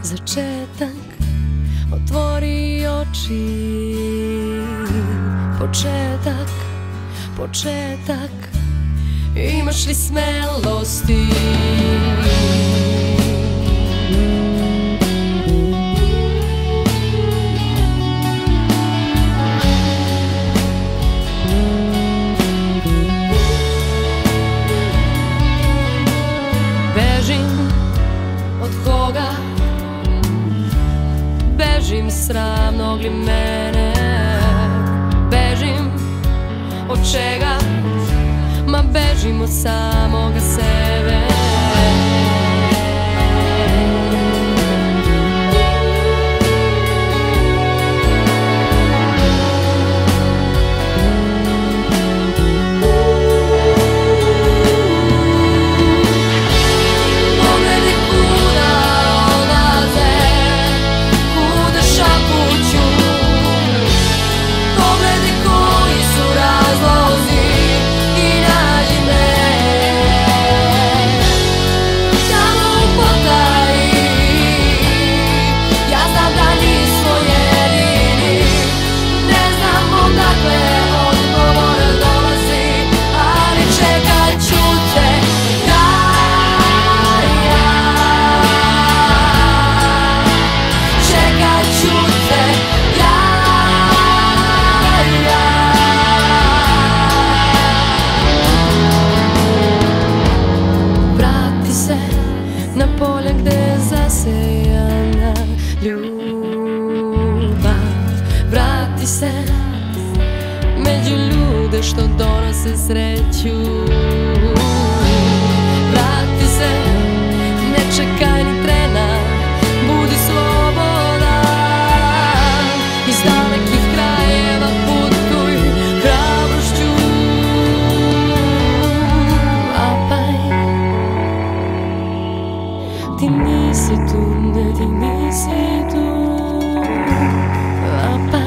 začetak, otvori oči. Početak, početak, imaš li smelosti? Bežim od koga? Bežim sramnog li mene? Bežim od čega? Ma bežim od samoga sebe. Na polje gde je zasejana ljubav. Vrati se među ljude što donose sreću. Vrati se, ne čekaj ni trena, budi slobodan. Iz dalekih krajeva putuj hrabrošću. Ti nisi tu, ne, ti nisi tu.